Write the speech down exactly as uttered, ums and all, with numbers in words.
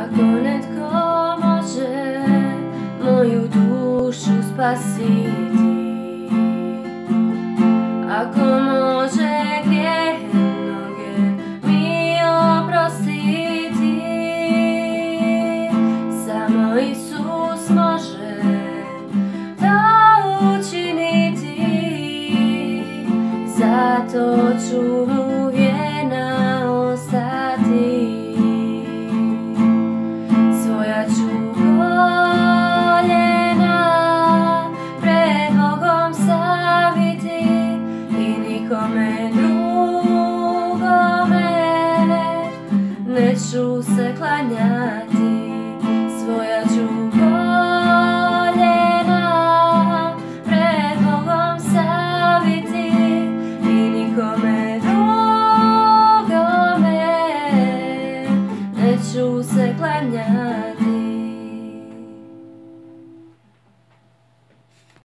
Ako netko može moju dušu spasiti, ako može grijeh mnoge mi oprostiti, samo Isus može to učiniti. Zato ću mu vjerna ostati, svoja ću koljena pred Bogom staviti i nikome drugome neću se klanjati. Svoja ću koljena pred Bogom staviti i nikome drugome neću se klanjati.